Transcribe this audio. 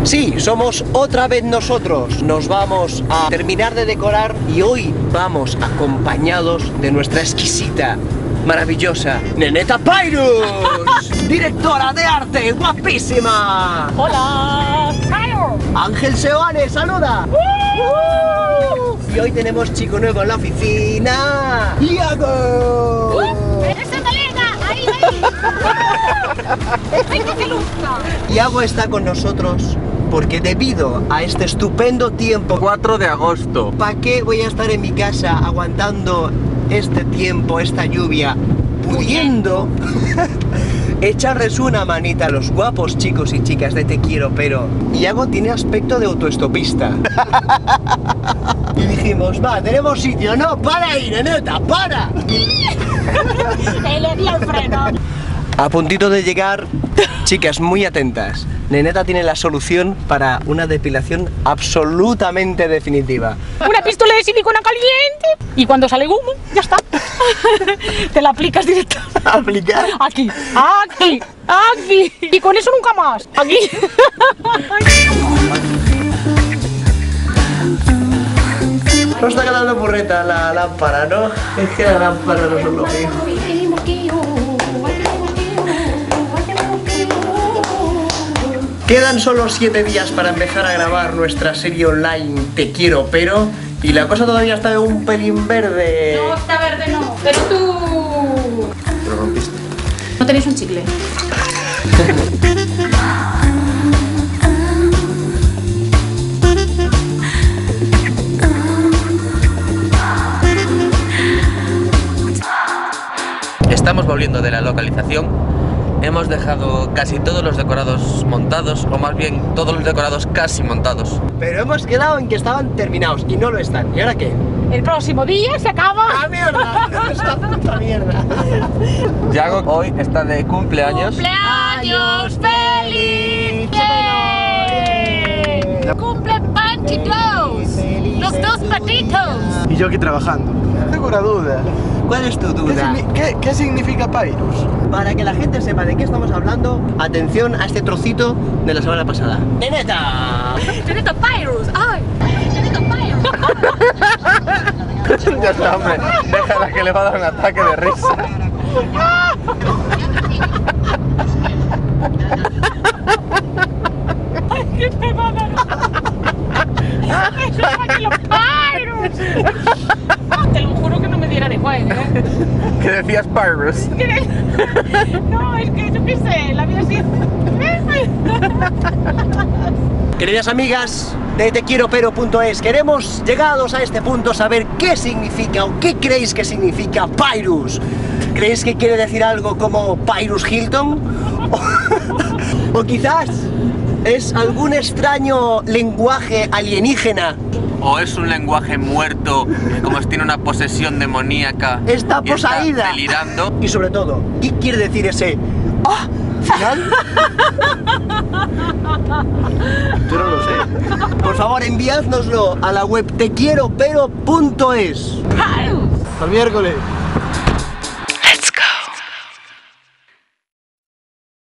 Sí, somos otra vez nosotros. Nos vamos a terminar de decorar y hoy vamos acompañados de nuestra exquisita, maravillosa Neneta Pyrus, directora de arte, guapísima. ¡Hola! Ángel Seoane, saluda. Y hoy tenemos chico nuevo en la oficina, Iago. ¡Esa colega! ¡Ahí, ahí! ¡Venga que luzca! Iago está con nosotros porque debido a este estupendo tiempo, 4 de agosto. ¿para qué voy a estar en mi casa aguantando este tiempo, esta lluvia, pudiendo echarles una manita a los guapos chicos y chicas de Te Quiero Pero? Iago tiene aspecto de autoestopista. Y dijimos, va, tenemos sitio. No, para ahí, neneta, para. Le di al freno. A puntito de llegar, chicas, muy atentas. Neneta tiene la solución para una depilación absolutamente definitiva. Una pistola de silicona caliente y cuando sale humo, ya está. Te la aplicas directo. ¿Aplicar? Aquí, aquí, aquí. Y con eso nunca más. Aquí. No está quedando burreta la lámpara, ¿no? Es que la lámpara no son lo mío. Quedan solo 7 días para empezar a grabar nuestra serie online Te Quiero Pero, y la cosa todavía está un pelín verde. No, está verde no, pero tú... Lo rompiste. No tenéis un chicle. Estamos volviendo de la localización. Hemos dejado casi todos los decorados montados, o más bien todos los decorados casi montados. Pero hemos quedado en que estaban terminados y no lo están. ¿Y ahora qué? El próximo día se acaba. ¡Ah, mierda! ¡Esta puta mierda! Yago hoy está de cumpleaños. ¡Cumpleaños feliz! ¡Cumple Panchitos! ¡Los dos patitos! Y yo aquí trabajando. Tengo una duda. ¿Cuál es tu duda? ¿Qué significa Pyrus? Para que la gente sepa de qué estamos hablando, atención a este trocito de la semana pasada. ¡Neneta! ¡Neneta Pyrus! ¡Ay! ¡Neneta Pyrus! Ya está, hombre. Déjala que le va a dar un ataque de risa. ¿Qué te va a dar? ¡Eso es para que los Pyrus! Te lo juro que no me diera de guay, ¿eh? ¿Qué decías, Pyrus? No, es que yo qué sé, la vida así. Queridas amigas de tequieropero.es, queremos, llegados a este punto, saber qué significa o qué creéis que significa Pyrus. ¿Creéis que quiere decir algo como Pyrus Hilton? ¿O quizás es algún extraño lenguaje alienígena? ¿O es un lenguaje muerto, como si tiene una posesión demoníaca? Está y poseída. Está delirando. Y sobre todo, ¿qué quiere decir ese ¡ah! Final? Yo no lo sé. Por favor, enviádnoslo a la web tequieropero.es. Hasta el miércoles.